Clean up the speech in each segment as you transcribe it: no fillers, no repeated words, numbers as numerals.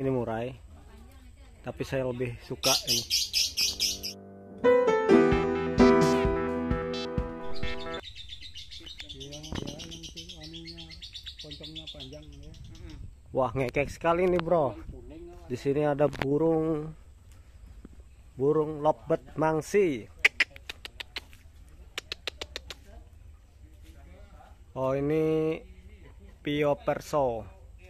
ini murai, tapi saya lebih suka ini. Wah, ngekek sekali nih bro. Di sini ada burung lovebird mangsi. Oh, ini Pio Perso.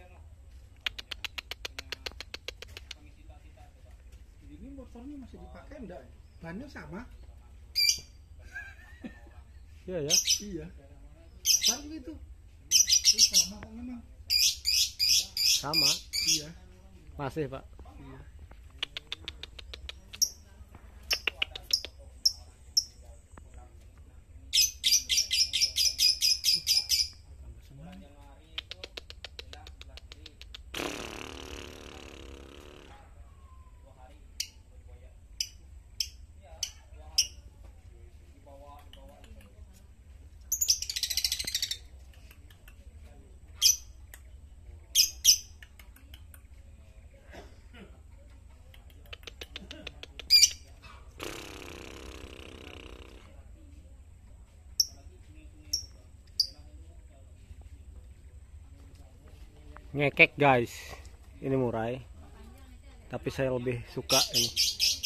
Ini motornya masih dipakai enggak? Bannya sama? Iya ya. Iya. Baru itu. Ini sama kok memang. Sama. Iya. Masih pak. Iya. Ngekek guys, ini murai, tapi saya lebih suka ini.